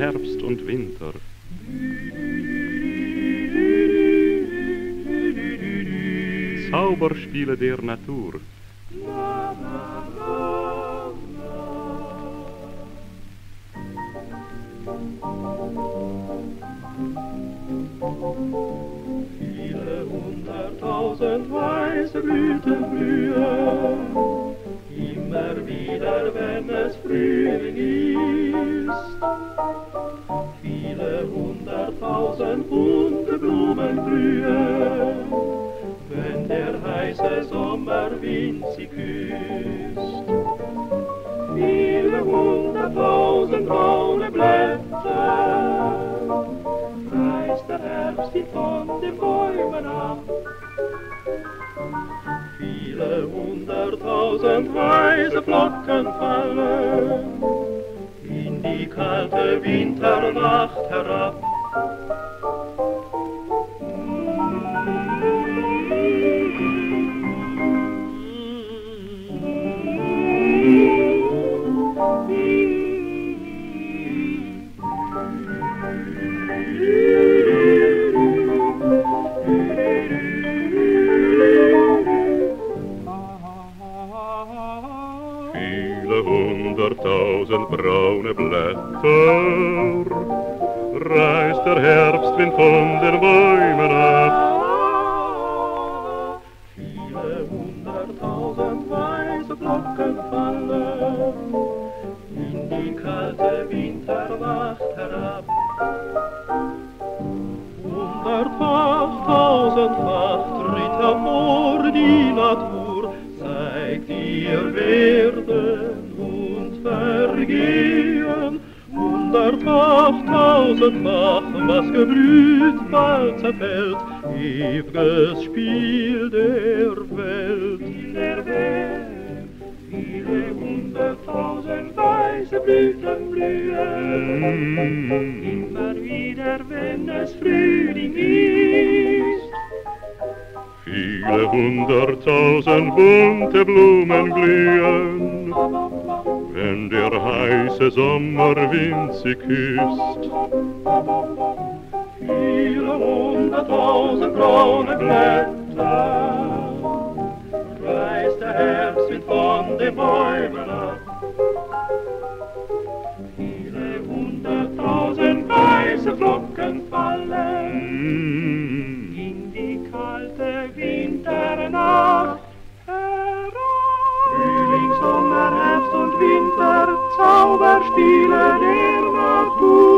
Herbst und Winter. Zauberspiele der Natur. Viele hunderttausend weiße Blüten blühen, immer wieder, wenn es Frühling ist. Viele hunderttausend bunte Blumen blühen, wenn der heiße Sommerwind sie küsst. Viele hunderttausend braune Blätter reißt der Herbst sie von den Bäumen ab. Viele hunderttausend weiße Flocken fallen in die kalte Winternacht herab. Viele hunderttausend braune Blätter reißt der Herbstwind von den Bäumen ab. Viele hunderttausend weiße Flocken fallen in die kalte Winternacht herab. Hundertfach, tausendfach tritt hervor die Natur, zeigt ihr Werden und Vergehen. Hundertfach, tausendfach, was geblüht, bald zerfällt, ewiges Spiel der Welt. Viele hunderttausend weiße Blüten blühen, immer wieder, wenn es Frühling ist. Viele hunderttausend bunte Blumen glühen, wenn der heiße Sommerwind sie küsst. Viele hunderttausend braune Blätter reißt der Herbstwind von den Bäumen ab. Viele hunderttausend weiße Flocken fallen in die kalte Winternacht herab. Frühling, Sommer, Herbst und Winter, Zauberspiele der Natur.